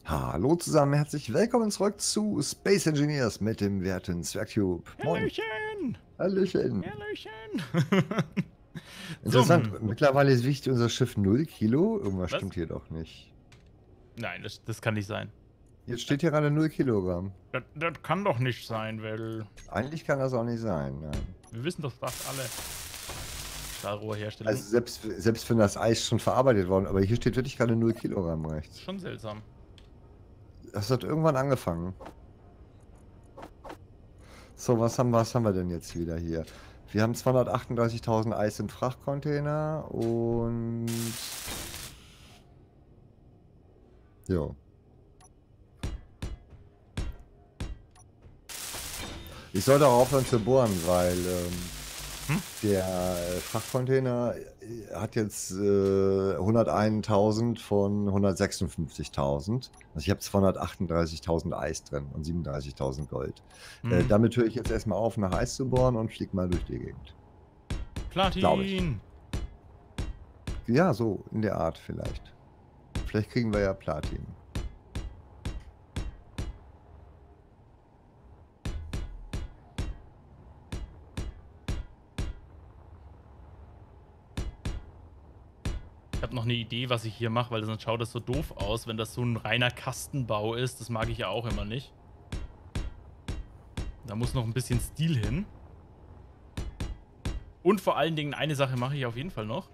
Hallo zusammen, herzlich willkommen zurück zu Space Engineers mit dem werten Zwergcube. Moin. Hallöchen! Hallöchen. Hallöchen! So, Interessant, mittlerweile wiegt unser Schiff 0 Kilo. Irgendwas was? stimmt hier doch nicht. Nein, das kann nicht sein. Jetzt steht hier gerade 0 Kilogramm. Das kann doch nicht sein, weil Eigentlich kann das auch nicht sein, nein. wir wissen doch das alle. Stahlrohrherstellung. Also selbst wenn das Eis schon verarbeitet worden, aber hier steht wirklich gerade 0 Kilogramm rechts. Schon seltsam. Das hat irgendwann angefangen. So, was haben wir denn jetzt wieder hier? Wir haben 238.000 Eis im Frachtcontainer und... Jo. Ich sollte auch aufhören zu bohren, weil der Frachtcontainer hat jetzt 101.000 von 156.000. Also ich habe 238.000 Eis drin und 37.000 Gold. Damit höre ich jetzt erstmal auf, nach Eis zu bohren und fliege mal durch die Gegend. Platin! Ja, so in der Art vielleicht. Vielleicht kriegen wir ja Platin. Ich habe noch eine Idee, was ich hier mache, weil sonst schaut das so doof aus, wenn das so ein reiner Kastenbau ist. Das mag ich ja auch immer nicht. Da muss noch ein bisschen Stil hin. Und vor allen Dingen eine Sache mache ich auf jeden Fall noch.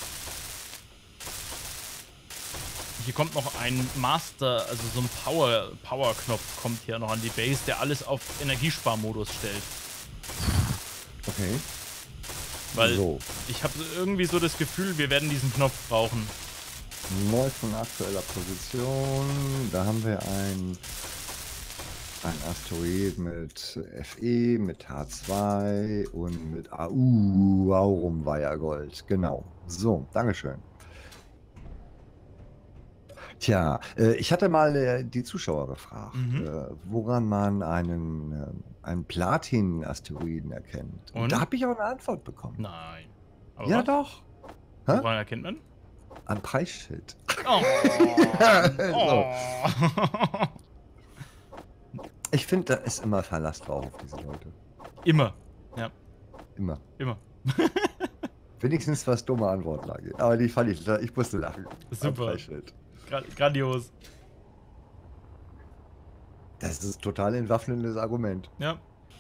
Hier kommt noch ein Master, also so ein Power-Knopf kommt hier noch an die Base, der alles auf Energiesparmodus stellt. Okay. Weil so. ich habe irgendwie so das Gefühl, wir werden diesen Knopf brauchen. Neu von aktueller Position. Da haben wir ein Asteroid mit Fe, mit H2 und mit AU, Aurum war ja Gold. Genau. So, Dankeschön. Tja, ich hatte mal die Zuschauer gefragt, woran man einen Platin-Asteroiden erkennt. Und da habe ich auch eine Antwort bekommen. Nein. Aber ja, was? doch. Woran erkennt man? Am Preisschild. Oh. So. Ich finde, da ist immer Verlass drauf auf diese Leute. Immer. Ja. Immer. Immer. Wenigstens was dumme Antwort lag. Aber die fand ich musste lachen. Super. Grandios. Das ist total entwaffnendes Argument. Ja.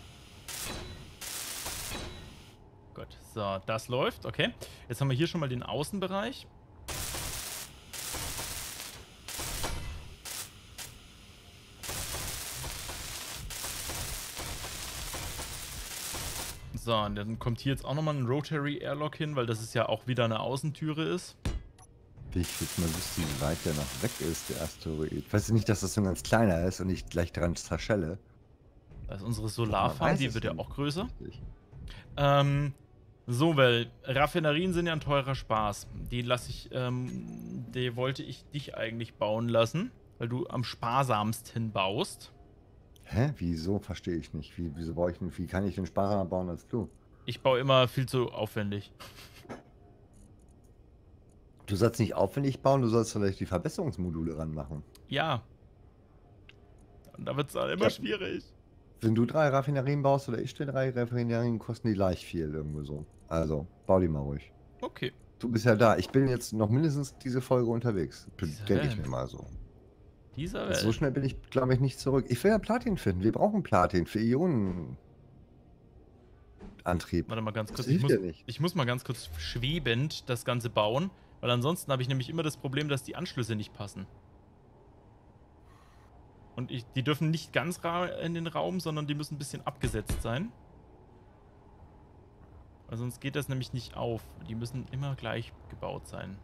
Gut, so, das läuft, okay. Jetzt haben wir hier schon mal den Außenbereich. So, und dann kommt hier jetzt auch nochmal ein Rotary Airlock hin, weil das ist ja auch wieder eine Außentüre ist. Ich will mal wissen, wie weit der noch weg ist, der Asteroid. Weißt du nicht, dass das so ein ganz kleiner ist und ich gleich dran zerschelle? Da ist unsere Solarfarm, die wird ja auch größer. Richtig. So, weil Raffinerien sind ja ein teurer Spaß. Die wollte ich dich eigentlich bauen lassen, weil du am sparsamsten baust. Hä? Wieso? Verstehe ich nicht. Wie kann ich den sparsamer bauen als du? Ich baue immer viel zu aufwendig. Du sollst nicht aufwendig bauen, du sollst vielleicht die Verbesserungsmodule ranmachen. Ja. Und da wird es dann immer schwierig. Wenn du 3 Raffinerien baust oder ich 3 Raffinerien, kosten die gleich viel irgendwo so. Also, bau die mal ruhig. Okay. Du bist ja da. Ich bin jetzt noch mindestens diese Folge unterwegs. Denke ich mir mal so. Dieser Welt. So schnell bin ich, glaube ich, nicht zurück. Ich will ja Platin finden. Wir brauchen Platin für Ionenantrieb. Warte mal ganz kurz. Ich muss mal ganz kurz schwebend das Ganze bauen, weil ansonsten habe ich nämlich immer das Problem, dass die Anschlüsse nicht passen. Und die dürfen nicht ganz in den Raum, sondern die müssen ein bisschen abgesetzt sein. Weil sonst geht das nämlich nicht auf. Die müssen immer gleich gebaut sein.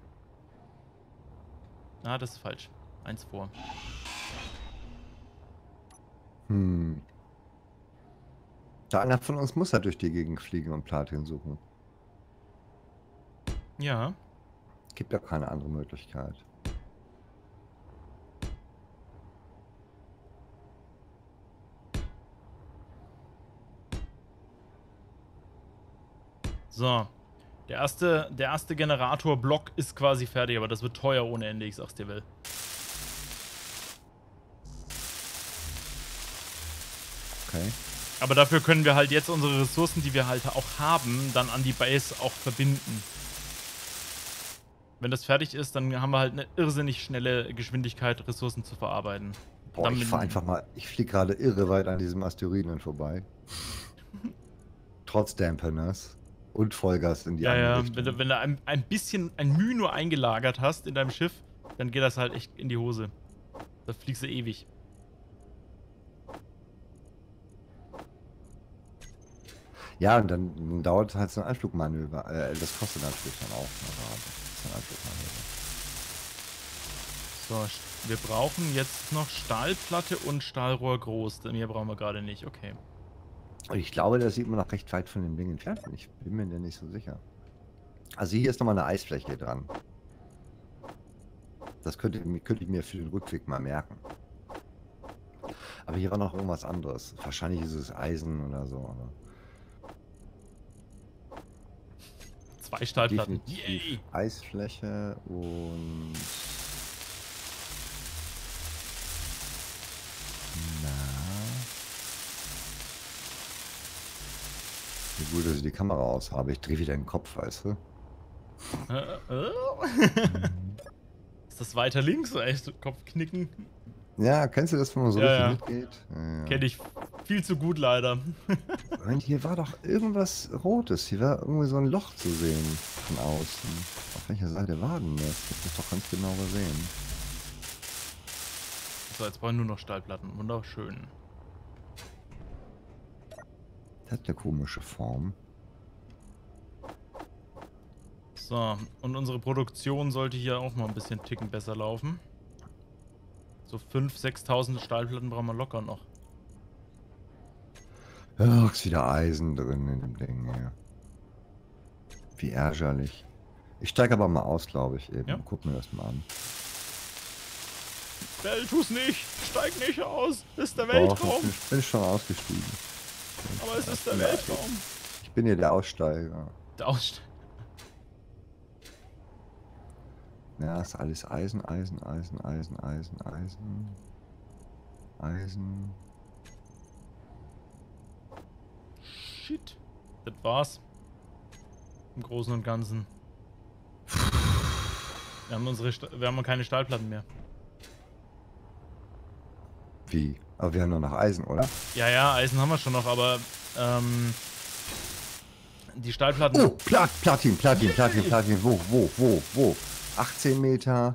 Ah, das ist falsch. Eins vor. Da einer von uns muss ja durch die Gegend fliegen und Platin suchen. Ja. Gibt ja keine andere Möglichkeit. So. Der erste Generatorblock ist quasi fertig, aber das wird teuer ohne Ende, ich sag's dir, Will. Okay. Aber dafür können wir halt jetzt unsere Ressourcen, die wir halt auch haben, dann an die Base auch verbinden. Wenn das fertig ist, dann haben wir halt eine irrsinnig schnelle Geschwindigkeit, Ressourcen zu verarbeiten. Boah, ich fahr einfach mal, ich fliege gerade irre weit an diesem Asteroiden vorbei. Trotz Damperness und Vollgas in die andere Richtung. Wenn du ein bisschen, ein Mühe nur eingelagert hast in deinem Schiff, dann geht das halt echt in die Hose. Da fliegst du ewig. Ja, und dann dauert halt so ein Anflugmanöver. Das kostet natürlich dann auch. So ein Anflugmanöver. So, wir brauchen jetzt noch Stahlplatte und Stahlrohr groß. Mehr brauchen wir gerade nicht, okay. Und ich glaube, das sieht man noch recht weit von dem Ding entfernt. Ich bin mir nicht so sicher. Also hier ist nochmal eine Eisfläche dran. Das könnte ich mir für den Rückweg mal merken. Aber hier war noch irgendwas anderes. Wahrscheinlich ist es Eisen oder so. Oder? 2 Stahlplatten. Yay! Eisfläche und... Na... Wie gut, dass ich die Kamera aus habe. Ich drehe wieder den Kopf, weißt du? Ist das weiter links? Echt Kopfknicken? Ja, kennst du das, wenn man so richtig mitgeht? Ja. Kenn ich viel zu gut leider. Hier war doch irgendwas Rotes. Hier war irgendwie so ein Loch zu sehen von außen. Auf welcher Seite war denn das? Ich hab das doch ganz genau gesehen. So, jetzt brauchen wir nur noch Stahlplatten. Wunderschön. Das hat eine komische Form. So, und unsere Produktion sollte hier auch mal ein bisschen ticken besser laufen. So 5.000, 6.000 Stahlplatten brauchen wir locker noch. Ach, ist wieder Eisen drin in dem Ding hier. Wie ärgerlich. Ich steige aber mal aus, glaube ich, eben. Ja? Guck mir das mal an. Bell, tu's nicht! Steig nicht aus! Das ist der Weltraum! Ich bin schon ausgestiegen. Aber es ist der Weltraum! Ich bin hier der Aussteiger. Der Aussteiger. Ja, ist alles Eisen, Eisen, Eisen, Eisen, Eisen, Eisen. Eisen. Shit. Das war's. Im Großen und Ganzen. Wir haben keine Stahlplatten mehr. Wie? Aber wir haben nur noch Eisen, oder? Ja, Eisen haben wir schon noch, aber die Stahlplatten... Oh, Platin. Wo? 18 Meter.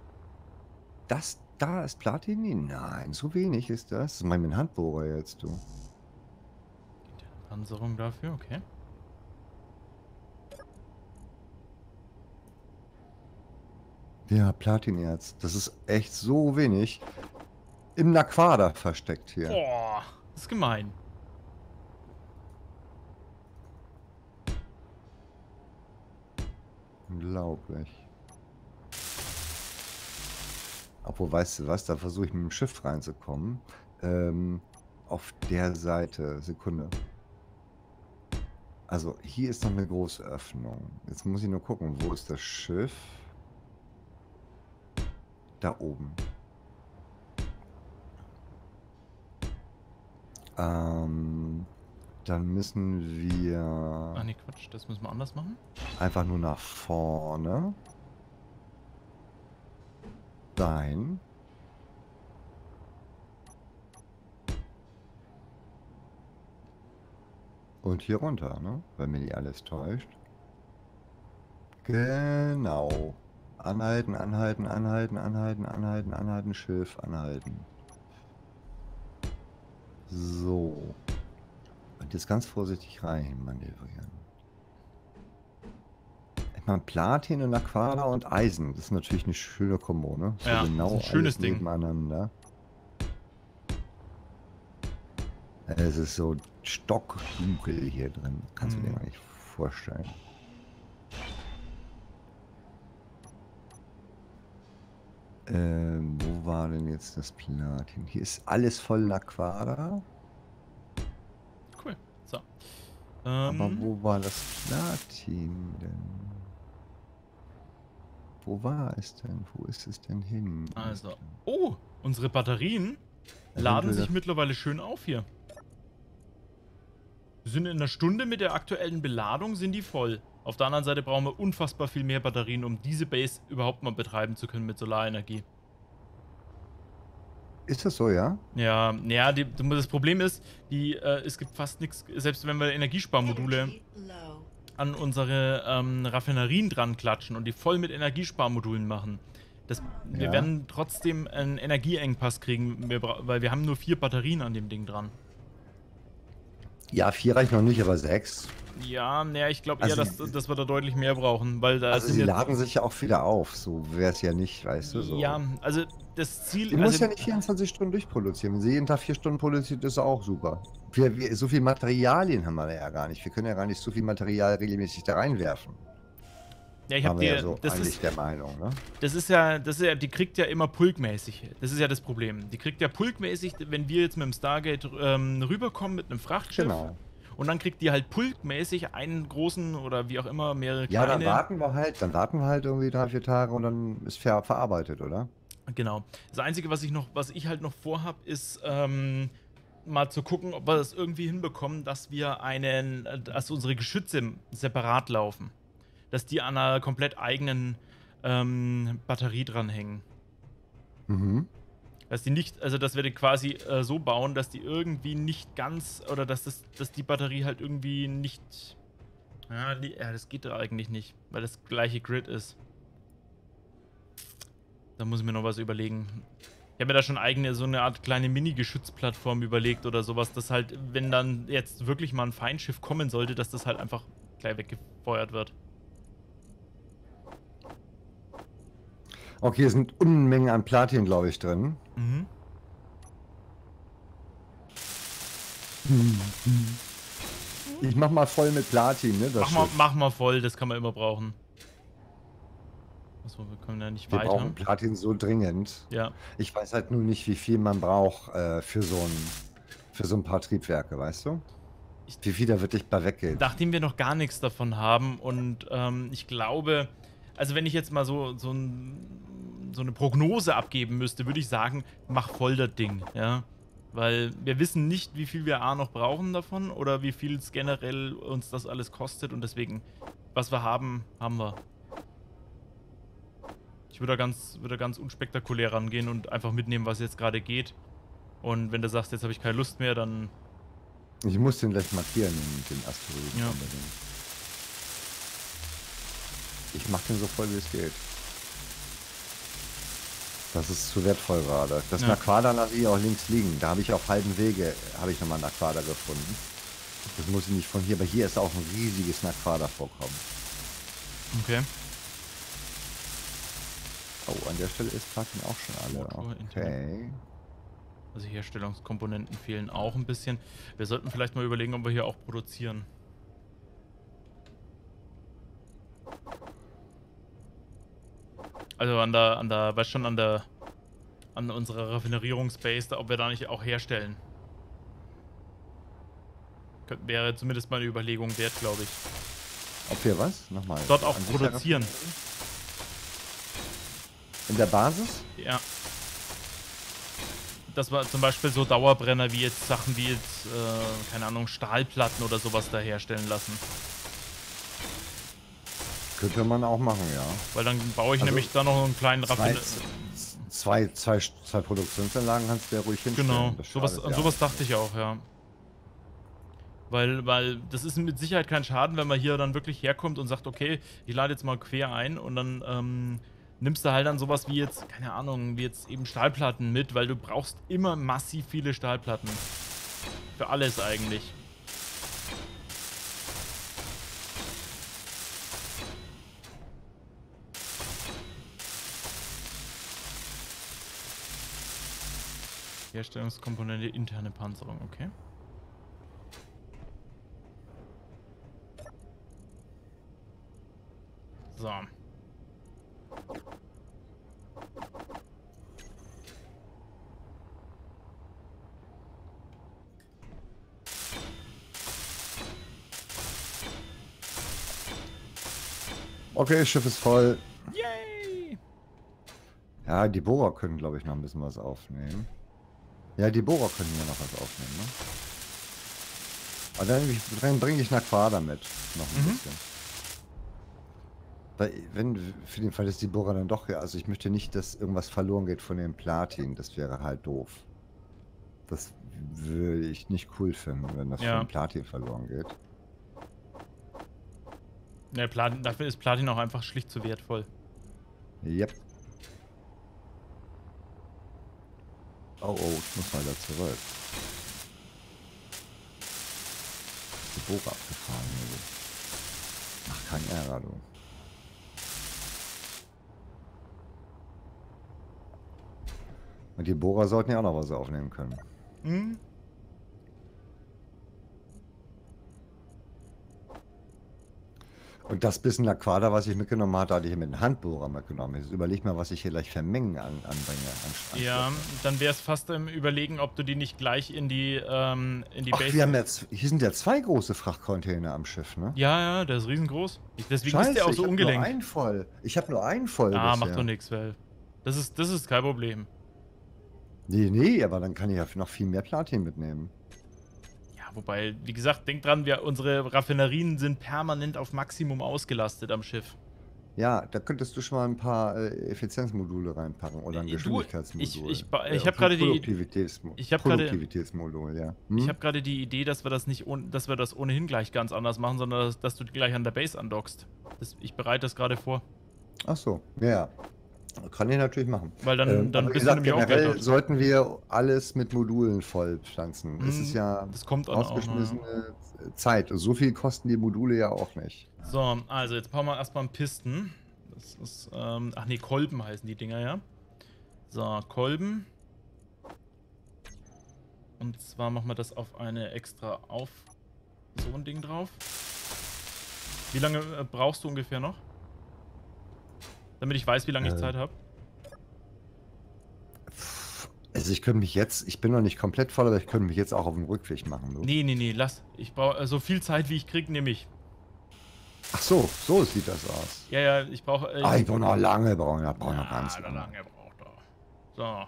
Da ist Platin? Nein, so wenig ist das. Das ist mein Handbohrer jetzt, du. Panzerung dafür, okay. Ja, Platinerz. Das ist echt so wenig. Im Naquader versteckt hier. Boah, das ist gemein. Unglaublich. Obwohl, weißt du was, da versuche ich mit dem Schiff reinzukommen. Auf der Seite, Sekunde. Also hier ist noch eine große Öffnung. Jetzt muss ich nur gucken, wo ist das Schiff? Da oben. Dann müssen wir... Ach nee, Quatsch, das müssen wir anders machen. Einfach nur nach vorne. Sein. Und hier runter, ne? Weil mir die alles täuscht. Genau. Anhalten, Schiff, anhalten. So. Und jetzt ganz vorsichtig rein manövrieren. Ich meine, Platin und Aquara und Eisen. Das ist natürlich eine schöne Kombo, ne? So ja, genau ein schönes Ding. Nebeneinander. Es ist so stockdunkel hier drin. Kannst du dir gar nicht vorstellen. Wo war denn jetzt das Platin? Hier ist alles voll Aquara. Cool. So. Aber wo war das Platin denn? Wo war es denn? Wo ist es denn hin? Also. Oh, unsere Batterien laden sich mittlerweile schön auf hier. Wir sind in einer Stunde mit der aktuellen Beladung, sind die voll. Auf der anderen Seite brauchen wir unfassbar viel mehr Batterien, um diese Base überhaupt mal betreiben zu können mit Solarenergie. Ist das so, ja? Ja, ja, das Problem ist, es gibt fast nichts, selbst wenn wir Energiesparmodule an unsere Raffinerien dran klatschen und die voll mit Energiesparmodulen machen. Wir werden trotzdem einen Energieengpass kriegen, weil wir haben nur 4 Batterien an dem Ding dran. Ja, 4 reicht noch nicht, aber 6. Ja, naja, ich glaube eher, dass wir da deutlich mehr brauchen, weil da Also sie laden sich ja auch wieder auf, so wäre es ja nicht, weißt du, so. Ja, also das Ziel... Die muss ja nicht 24 Stunden durchproduzieren. Wenn sie jeden Tag 4 Stunden produziert, ist auch super. So viel Materialien haben wir ja gar nicht. Wir können ja gar nicht so viel Material regelmäßig da reinwerfen. Ja, ich habe ja so eigentlich der Meinung, ne? Das ist ja, die kriegt ja immer pulkmäßig. Das ist ja das Problem. Die kriegt ja pulkmäßig, wenn wir jetzt mit dem Stargate rüberkommen mit einem Frachtschiff. Genau. Und dann kriegt die halt pulkmäßig einen großen oder wie auch immer mehrere kleine. Ja, dann warten wir halt irgendwie 3-4 Tage und dann ist verarbeitet, oder? Genau. Das Einzige, was ich halt noch vorhab, ist mal zu gucken, ob wir das irgendwie hinbekommen, dass unsere Geschütze separat laufen. Dass die an einer komplett eigenen Batterie dranhängen. Mhm. Dass die nicht, also dass wir die quasi so bauen, dass die irgendwie nicht ganz, oder dass die Batterie halt irgendwie nicht. Ja, das geht da eigentlich nicht, weil das gleiche Grid ist. Da muss ich mir noch was überlegen. Ich habe mir da schon so eine Art kleine Mini-Geschützplattform überlegt oder sowas, dass halt, wenn dann jetzt wirklich mal ein Feindschiff kommen sollte, dass das halt einfach gleich weggefeuert wird. Okay, es sind Unmengen an Platin, glaube ich, drin. Mhm. Ich mach mal voll mit Platin, ne? Mach mal voll, das kann man immer brauchen. Achso, wir kommen ja nicht weiter. Wir brauchen Platin so dringend. Ja. Ich weiß halt nur nicht, wie viel man braucht für so ein paar Triebwerke, weißt du? Wie viel da wirklich bei weggeht. Nachdem wir noch gar nichts davon haben und ich glaube, also wenn ich jetzt mal so eine Prognose abgeben müsste, würde ich sagen, mach voll das Ding, ja. Weil wir wissen nicht, wie viel wir noch brauchen davon oder wie viel es generell uns das alles kostet und deswegen, was wir haben, haben wir. Ich würde da ganz unspektakulär rangehen und einfach mitnehmen, was jetzt gerade geht. Und wenn du sagst, jetzt habe ich keine Lust mehr, dann... Ich muss den gleich markieren, den Asteroiden. Ja. Ich mach den so voll, wie es geht. Das ist zu wertvoll gerade. Das Naquader lasse ich auch links liegen. Da habe ich auf halbem Wege nochmal Naquader gefunden. Das muss ich nicht von hier, aber hier ist auch ein riesiges Naquader-Vorkommen. Okay. Oh, an der Stelle ist Platin auch schon alle. Okay. Also Herstellungskomponenten fehlen auch ein bisschen. Wir sollten vielleicht mal überlegen, ob wir hier auch produzieren. Also weißt schon, an unserer Raffinerierungsbase, ob wir da nicht auch herstellen. Wäre zumindest mal eine Überlegung wert, glaube ich. Ob wir was? Nochmal. Dort auch produzieren. In der Basis? Ja. Dass wir zum Beispiel so Dauerbrenner wie jetzt Sachen wie jetzt, keine Ahnung, Stahlplatten oder sowas da herstellen lassen. Könnte man auch machen, ja. Weil dann baue ich nämlich da noch einen kleinen Zwei Produktionsanlagen kannst du ja ruhig hinstellen. Genau, sowas dachte ich auch, ja. Weil das ist mit Sicherheit kein Schaden, wenn man hier dann wirklich herkommt und sagt, okay, ich lade jetzt mal quer ein und dann nimmst du halt dann sowas wie jetzt, keine Ahnung, wie jetzt eben Stahlplatten mit, weil du brauchst immer massiv viele Stahlplatten. Für alles eigentlich. Herstellungskomponente interne Panzerung, okay. So. Okay, Schiff ist voll. Yay! Ja, die Bohrer können, glaube ich, noch ein bisschen was aufnehmen. Ja, die Bohrer können ja noch was aufnehmen, ne? Aber dann bringe ich Naquader mit. Noch ein bisschen. Weil, für den Fall, dass die Bohrer dann doch, also ich möchte nicht, dass irgendwas verloren geht von dem Platin. Das wäre halt doof. Das würde ich nicht cool finden, wenn das von dem Platin verloren geht. Ja, dafür ist Platin auch einfach schlicht zu wertvoll. Yep. Oh, ich muss mal da zurück. Die Bohrer abgefahren. Also. Ach, kein Ärger, du. Und die Bohrer sollten ja auch noch was aufnehmen können. Mhm. Und das bisschen Naquader, was ich mitgenommen hatte, hatte ich mit einem Handbohrer mitgenommen. Jetzt überleg mal, was ich hier gleich für Mengen anbringe. Ja, dann wäre es fast im Überlegen, ob du die nicht gleich in die Base... wir haben jetzt, hier sind ja 2 große Frachtcontainer am Schiff, ne? Ja, der ist riesengroß. Deswegen Scheiße, ist der auch so ungelenkt. Ich habe nur einen voll. Ah, macht doch nichts, weil das ist kein Problem. Nee, aber dann kann ich ja noch viel mehr Platin mitnehmen. Ja, wobei, wie gesagt, denk dran, unsere Raffinerien sind permanent auf Maximum ausgelastet am Schiff. Ja, da könntest du schon mal ein paar Effizienzmodule reinpacken oder ein Geschwindigkeitsmodul. Ich habe gerade Produktivitätsmodul, ja. Ich habe gerade die Idee, dass wir das ohnehin gleich ganz anders machen, sondern dass du gleich an der Base andockst. Ich bereite das gerade vor. Ach so, ja. Kann ich natürlich machen. Weil dann bist du nämlich auch generell sollten wir alles mit Modulen vollpflanzen. Es ist ja das kommt ausgeschmissene Zeit. So viel kosten die Module ja auch nicht. So, also jetzt bauen wir erstmal einen Pisten. Das ist, ach nee, Kolben heißen die Dinger, ja. So, Kolben. Und zwar machen wir das auf eine extra so ein Ding drauf. Wie lange brauchst du ungefähr noch? Damit ich weiß, wie lange ich Zeit habe. Also ich bin noch nicht komplett voll, aber ich könnte mich jetzt auch auf den Rückweg machen. Du. Nee, lass. Ich brauche so viel Zeit, wie ich kriege, nehme ich. Ach so, so sieht das aus. Ja, ich brauche... ich brauche noch lange, brauche noch ganz lange. So.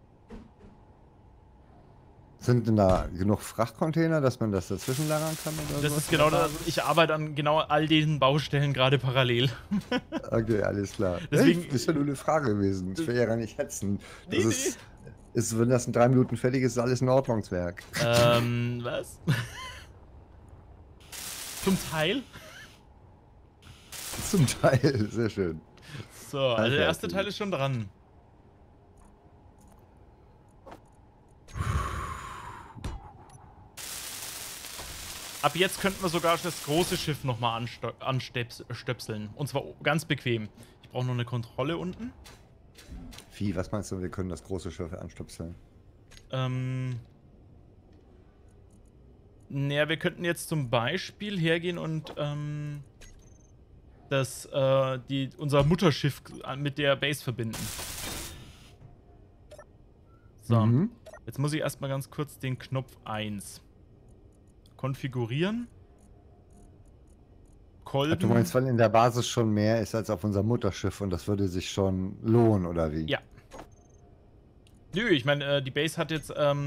Sind denn da genug Frachtcontainer, dass man das dazwischen lagern kann? Oder das ist genau das. Ich arbeite an genau all diesen Baustellen gerade parallel. Okay, alles klar. Deswegen das ist ja nur eine Frage gewesen. Ich will ja gar nicht hetzen. Wenn das in 3 Minuten fertig ist, ist alles in Ordnungswerk. Was? Zum Teil? Zum Teil, sehr schön. So, also der erste Teil ist schon dran. Ab jetzt könnten wir sogar das große Schiff nochmal anstöpseln. Und zwar ganz bequem. Ich brauche noch eine Kontrolle unten. Wie, was meinst du, wir können das große Schiff anstöpseln? Naja, wir könnten jetzt zum Beispiel hergehen und unser Mutterschiff mit der Base verbinden. So, jetzt muss ich erstmal ganz kurz den Knopf 1 konfigurieren. Kolben. Du meinst, weil in der Basis schon mehr ist als auf unserem Mutterschiff und das würde sich schon lohnen, oder wie? Ja. Nö, ich meine, die Base hat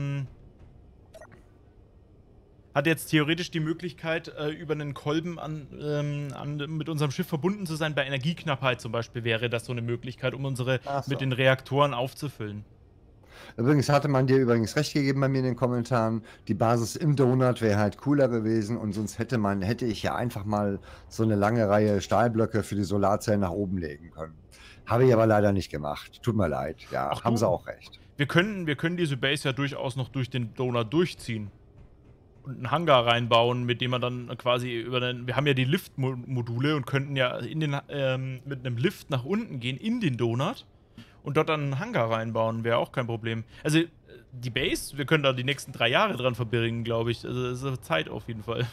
jetzt theoretisch die Möglichkeit, über einen Kolben mit unserem Schiff verbunden zu sein. Bei Energieknappheit zum Beispiel wäre das so eine Möglichkeit, um unsere mit den Reaktoren aufzufüllen. Übrigens hatte man dir übrigens recht gegeben bei mir in den Kommentaren, die Basis im Donut wäre halt cooler gewesen und sonst hätte ich ja einfach mal so eine lange Reihe Stahlblöcke für die Solarzellen nach oben legen können. Habe ich aber leider nicht gemacht. Tut mir leid. Ja, Ach, haben sie auch recht. Wir können diese Base ja durchaus noch durch den Donut durchziehen. Und einen Hangar reinbauen, mit dem man dann quasi wir haben ja die Liftmodule und könnten ja mit einem Lift nach unten gehen in den Donut. Und dort dann einen Hangar reinbauen, wäre auch kein Problem. Also, die Base, wir können da die nächsten 3 Jahre dran verbringen, glaube ich. Also, das ist Zeit auf jeden Fall.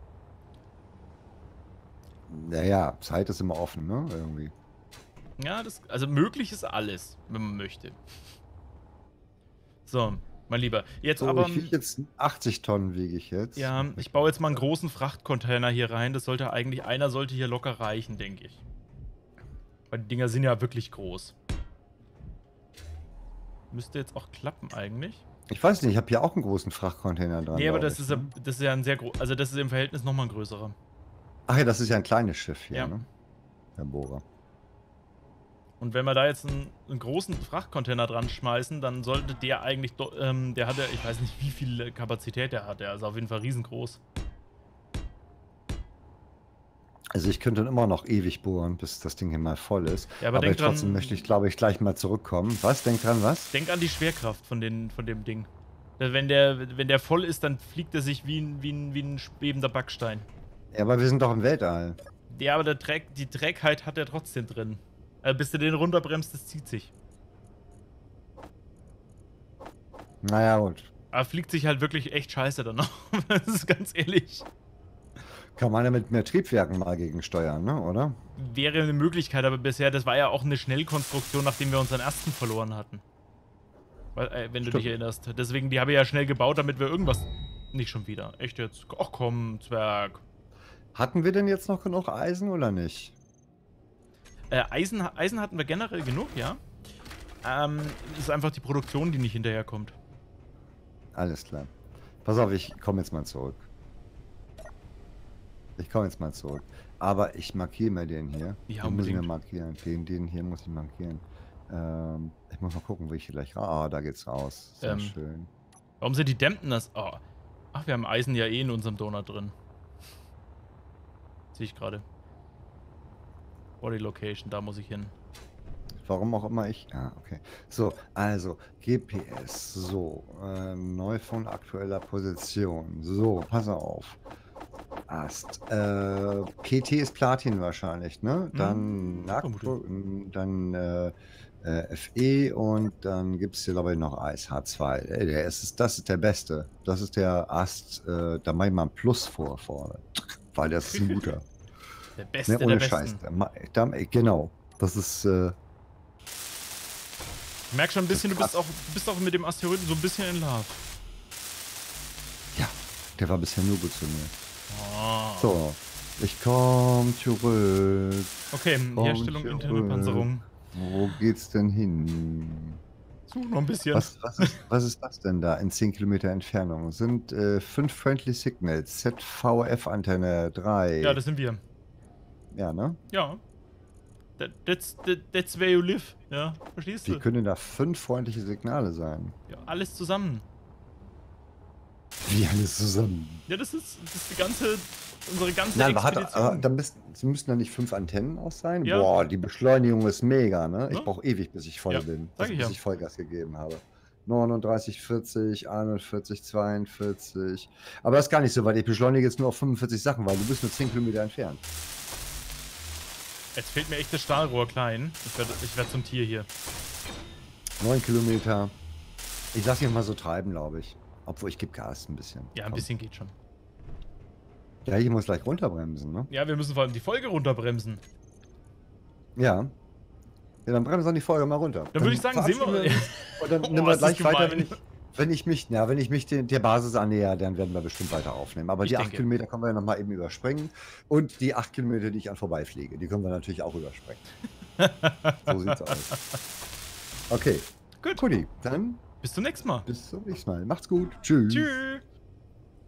Naja, Zeit ist immer offen, ne? Irgendwie. Ja, also möglich ist alles, wenn man möchte. So, mein Lieber. Jetzt so, aber. Ich wiege jetzt 80 Tonnen, wiege ich jetzt. Ja, ich baue jetzt mal einen großen Frachtcontainer hier rein. Das sollte eigentlich, einer sollte hier locker reichen, denke ich. Weil die Dinger sind ja wirklich groß. Müsste jetzt auch klappen eigentlich. Ich weiß nicht, ich habe hier auch einen großen Frachtcontainer dran, Nee, aber glaube ich, ne? das ist ja ein sehr groß, also das ist im Verhältnis nochmal ein größerer. Ach ja, das ist ja ein kleines Schiff hier, Ja. ne? Der Bohrer. Und wenn wir da jetzt einen großen Frachtcontainer dran schmeißen, dann sollte der eigentlich, der hat ja, ich weiß nicht, wie viel Kapazität der hat. Der ist auf jeden Fall riesengroß. Also ich könnte dann immer noch ewig bohren, bis das Ding hier mal voll ist. Ja, aber Aber denk trotzdem dran, möchte ich, glaube ich, gleich mal zurückkommen. Was? Denk dran, was? denk an die Schwerkraft von dem Ding. Wenn der voll ist, dann fliegt er sich wie ein schwebender Backstein. Ja, aber wir sind doch im Weltall. Ja, aber die Trägheit hat er trotzdem drin. Bis du den runterbremst, das zieht sich. Naja, gut. Aber fliegt sich halt wirklich echt scheiße dann noch. Das ist ganz ehrlich. Kann man ja mit mehr Triebwerken mal gegensteuern, ne? Oder? Wäre eine Möglichkeit, aber bisher, das war ja auch eine Schnellkonstruktion, nachdem wir unseren ersten verloren hatten. Weil, wenn du dich erinnerst. Deswegen, die habe ich ja schnell gebaut, damit wir irgendwas... Nicht schon wieder. Echt jetzt? Ach komm, Zwerg. Hatten wir denn jetzt noch genug Eisen oder nicht? Eisen hatten wir generell genug, ja. Ist einfach die Produktion, die nicht hinterherkommt. Alles klar. Pass auf, ich komme jetzt mal zurück. Aber ich markiere mir den hier. Ja, Den muss ich mir unbedingt. markieren. Den hier muss ich markieren. Ich muss mal gucken, wo ich hier gleich... Ah, da geht's raus. Sehr schön. Warum sind die Dämpfen das? Oh. Ach, wir haben Eisen ja eh in unserem Donut drin. Sehe ich gerade. Body Location, da muss ich hin. Warum auch immer ich... Ah, okay. So, also GPS. So, neu von aktueller Position. So, pass auf. Ast. PT ist Platin wahrscheinlich, ne? Dann dann FE und dann gibt es hier, glaube ich, noch Eis H2. Das ist der beste. Das ist der Ast. Da mache ich mal ein Plus vorne. Weil das ist ein guter. Der Beste Ne, ohne der Scheiß. Besten. Genau. Das ist. Ich merke schon ein bisschen, du bist auch mit dem Asteroiden so ein bisschen in Love. Ja, der war bisher nur gut zu mir. Oh. So, ich komme zurück. Okay, Herstellung interne Panzerung. Wo geht's denn hin? Such noch ein bisschen. Was ist das denn da in 10 Kilometer Entfernung? Sind 5 Friendly Signals, ZVF-Antenne 3. Ja, das sind wir. Ja, ne? Ja. That's where you live. Ja, verstehst Wie du? können da 5 freundliche Signale sein? Ja, alles zusammen. Wie alles zusammen? Ja, das ist unsere ganze Nein, Expedition. aber müssen da nicht 5 Antennen auch sein? Ja. Boah, die Beschleunigung ist mega, ne? Ich Ja. brauche ewig, bis ich voll Ja, bin. sag ich Bis ja. ich Vollgas gegeben habe. 39, 40, 41, 42. Aber das ist gar nicht so, weil ich beschleunige jetzt nur auf 45 Sachen, weil du bist nur 10 Kilometer entfernt. Jetzt fehlt mir echt das Stahlrohr klein. Ich werd zum Tier hier. 9 Kilometer. Ich lasse mich mal so treiben, glaube ich. Obwohl, ich gebe Gas ein bisschen. Ja, ein bisschen geht schon. Ja, ich muss gleich runterbremsen, ne? Ja, wir müssen vor allem die Folge runterbremsen. Ja. Ja, dann bremsen wir die Folge mal runter. Dann würde ich sagen, sehen wir uns. Und dann Oh, nehmen wir ist das gleich weiter, gemein. wenn ich mich der Basis annäher, dann werden wir bestimmt weiter aufnehmen. Aber Ich die 8 denke. Kilometer können wir ja nochmal eben überspringen. Und die 8 Kilometer, die ich an vorbeifliege, die können wir natürlich auch überspringen. So sieht's aus. Okay. Gut. Guti, dann Bis zum nächsten Mal. bis zum nächsten Mal. Macht's gut. Tschüss. Tschüss.